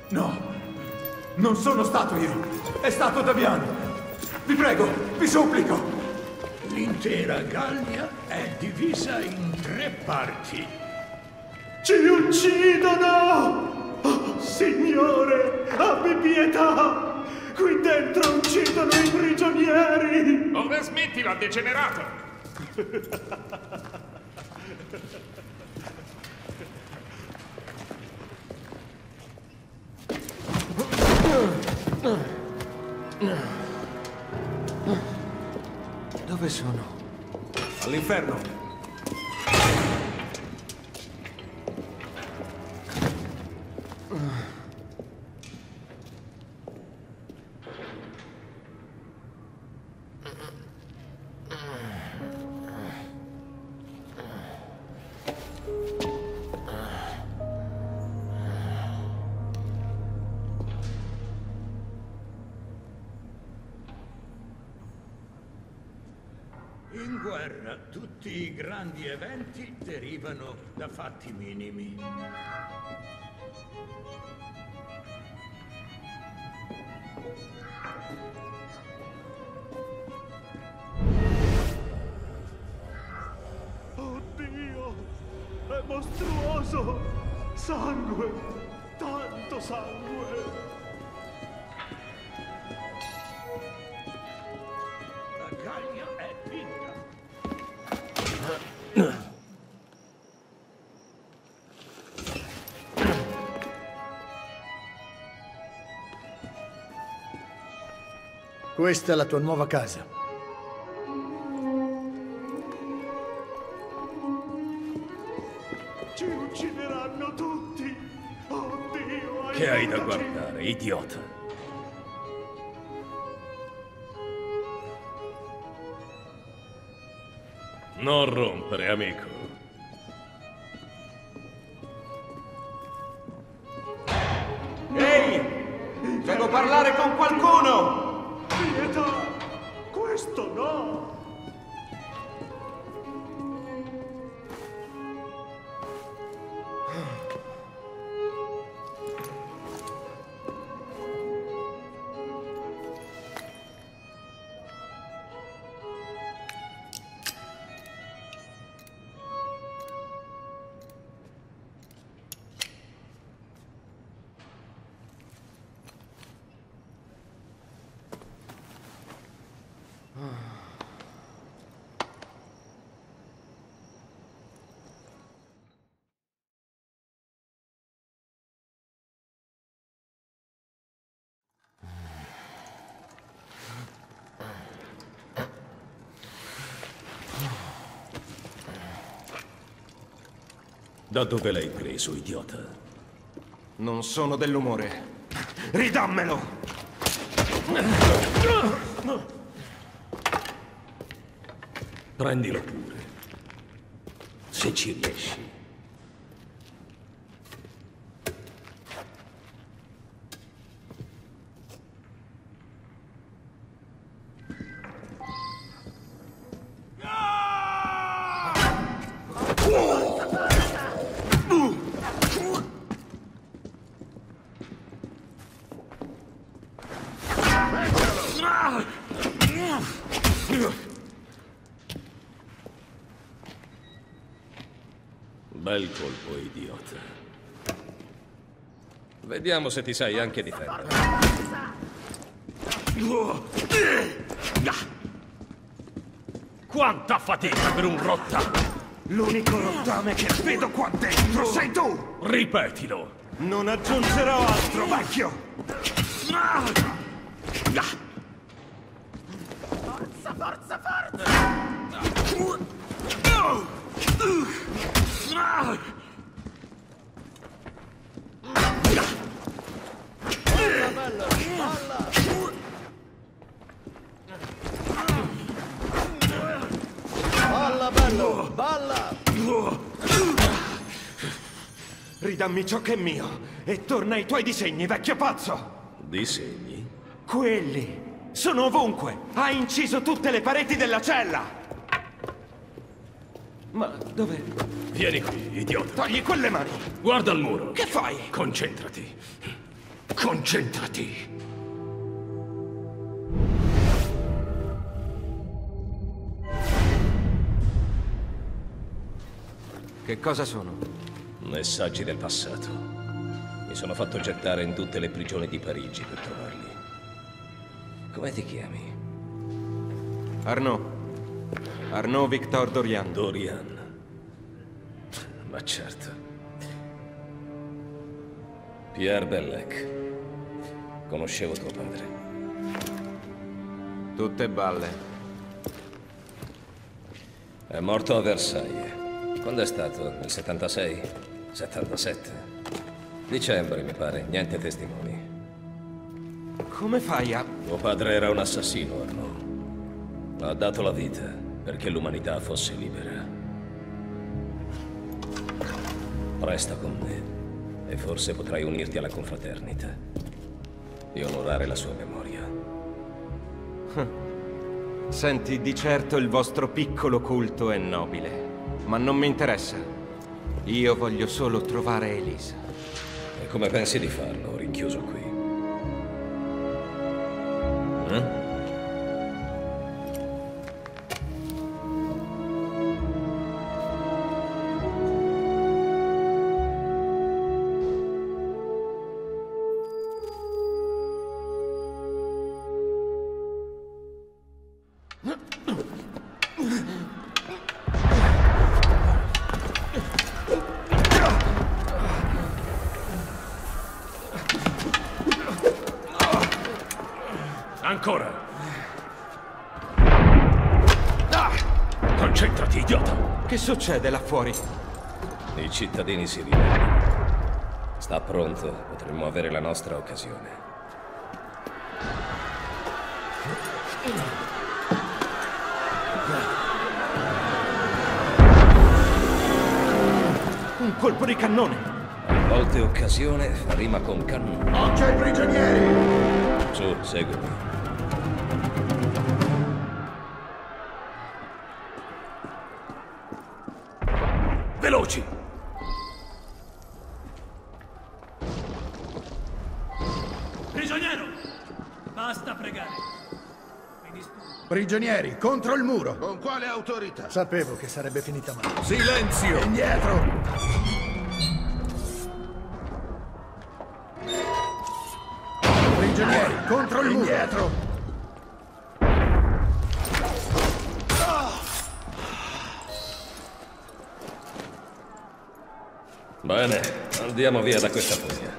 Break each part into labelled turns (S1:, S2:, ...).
S1: No, non sono stato io. È stato Damiano. Vi prego, vi supplico.
S2: L'intera Gallia è divisa in 3 parti.
S3: Ci uccidono! Oh, Signore, abbi pietà! Qui dentro uccidono i prigionieri!
S4: Ora smettila, degenerato!
S5: Dove sono?
S1: All'inferno.
S2: In guerra tutti i grandi eventi derivano da fatti minimi.
S3: Oddio! È mostruoso! Sangue! Tanto sangue!
S2: La Gallia è vinta.
S5: Questa è la tua nuova casa.
S3: Ci uccideranno tutti! Oddio,
S6: Che hai da
S3: aiutaci!
S6: guardare, idiota? Non rompere, amico.
S1: Ehi! Devo parlare con qualcuno!
S3: Pietà! Questo no!
S6: Da dove l'hai preso, idiota?
S1: Non sono dell'umore. Ridammelo!
S6: Prendilo pure. Se ci riesci. Bel colpo, idiota. Vediamo se ti sai anche difendere. Quanta fatica per un rottame!
S1: L'unico rottame che vedo qua dentro sei tu!
S6: Ripetilo!
S1: Non aggiungerò altro, vecchio!
S7: Forza, forza, forza!
S5: Bello, balla! Balla, bello, balla!
S1: Ridammi ciò che è mio e torna ai tuoi disegni, vecchio pazzo!
S6: Disegni?
S1: Quelli! Sono ovunque! Ha inciso tutte le pareti della cella! Ma dove?
S6: Vieni qui, idiota.
S1: Togli quelle mani!
S6: Guarda il muro.
S1: Che fai?
S6: Concentrati. Concentrati.
S8: Che cosa sono?
S6: Messaggi del passato. Mi sono fatto gettare in tutte le prigioni di Parigi per trovarli. Come ti chiami?
S8: Arnaud. Arnaud Victor Dorian.
S6: Dorian. Ma certo. Pierre Bellec. Conoscevo tuo padre.
S8: Tutte balle.
S6: È morto a Versailles. Quando è stato? Nel 76? 77? Dicembre, mi pare. Niente testimoni.
S8: Come fai a...
S6: Tuo padre era un assassino, Arnaud. Ha dato la vita perché l'umanità fosse libera. Resta con me e forse potrai unirti alla confraternita e onorare la sua memoria.
S8: Senti, di certo il vostro piccolo culto è nobile, ma non mi interessa. Io voglio solo trovare Elisa.
S6: E come pensi di farlo, rinchiuso qui?
S2: Ancora! Concentrati, idiota!
S8: Che succede là fuori?
S6: I cittadini si ribellano. Sta pronto, potremmo avere la nostra occasione.
S8: Un colpo di cannone!
S6: A volte occasione fa rima con cannone.
S1: Occhio ai prigionieri!
S6: Su, seguimi.
S2: Veloci!
S3: Prigioniero! Basta pregare.
S1: Prigionieri, contro il muro!
S5: Con quale autorità? Sapevo che sarebbe finita male.
S1: Silenzio! Indietro! Prigionieri, contro il muro! Indietro!
S6: Bene, andiamo via da questa foglia.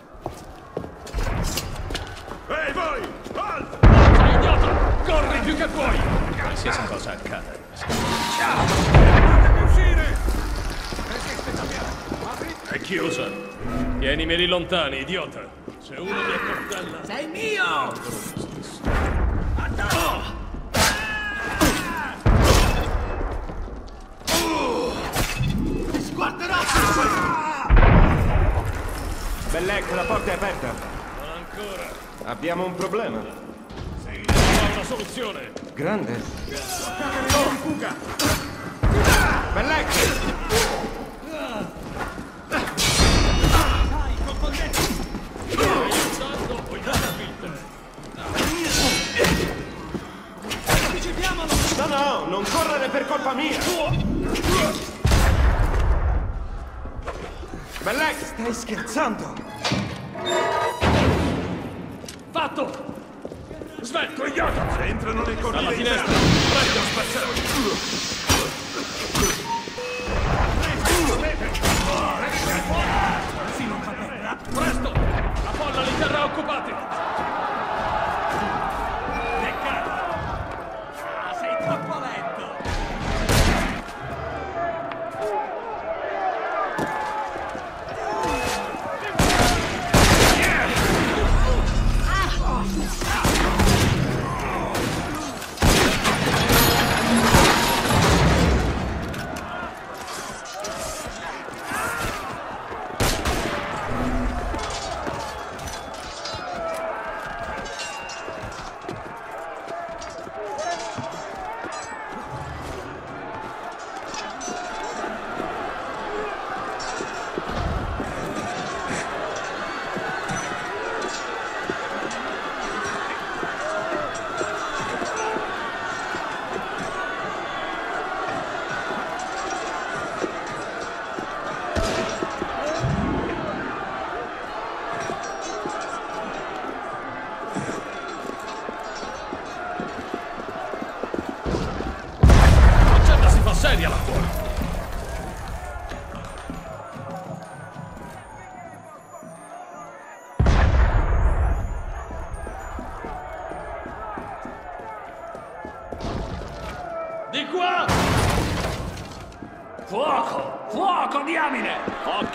S2: Ehi, voi! Halt! Sei idiota! Corri più che puoi!
S6: Qualsiasi cosa accada.
S2: Fatemi uscire! Resiste, Damiano! È chiusa. Tienimeli lontani, idiota! Se uno mi accoltella...
S7: Sei mio!
S3: Ti sguarderò!
S8: Bellec, la porta è aperta.
S2: Non ancora.
S8: Abbiamo un problema.
S2: Sì, ho una soluzione.
S8: Grande.
S1: Di fuga!
S8: Bellec!
S3: Dai, confondete!
S2: Aiutando o in
S3: Anticipiamolo!
S8: No, no, non correre per colpa mia! Bellec, stai scherzando?
S2: Fatto! Smetto, idiota!
S1: Se entrano nei corridoi...
S2: Alla finestra! Prego, spazzare!
S3: Sì, non fa bene.
S2: Presto! La folla li terrà occupati!
S3: Peccato! Ah, sei troppo lento!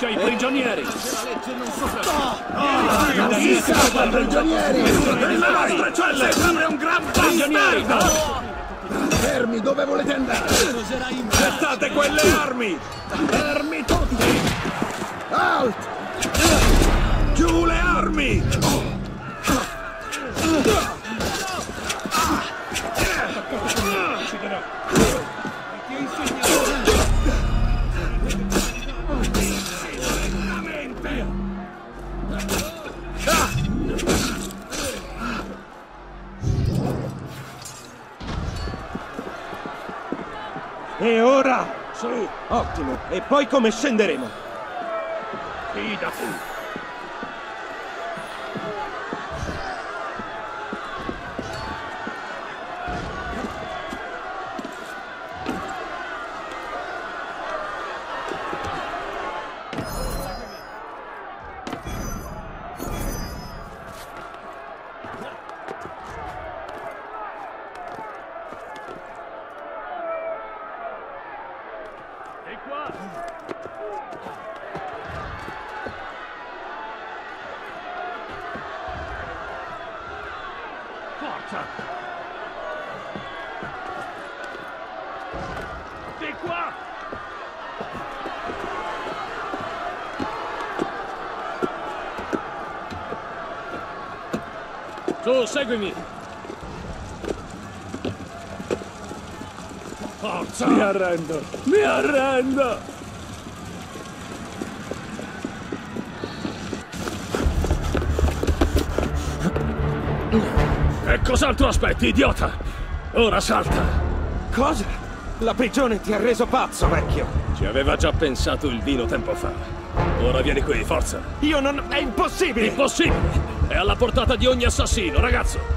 S2: Occhio ai prigionieri!
S3: Non si scappa, prigionieri!
S2: Nelle nostre celle! Sembra un gran bastardo!
S3: Fermi, dove volete andare?
S2: Gettate quelle armi! Fermi tutti!
S3: Alt!
S2: Giù le armi!
S3: E ora?
S2: Su!
S3: Ottimo. E poi come scenderemo?
S2: Fidati! E qua! Forza! Di qua! Su, seguimi! Forza!
S3: Mi arrendo! Mi arrendo!
S2: E cos'altro aspetti, idiota? Ora salta!
S3: Cosa? La prigione ti ha reso pazzo, vecchio!
S2: Ci aveva già pensato il vino tempo fa. Ora vieni qui, forza!
S3: Io non... è impossibile!
S2: Impossibile! È alla portata di ogni assassino, ragazzo!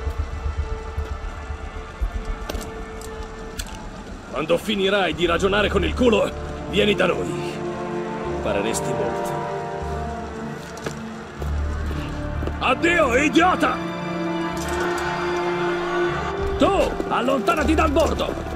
S2: Quando finirai di ragionare con il culo, vieni da noi. Impareresti molto. Addio, idiota! Tu, allontanati dal bordo!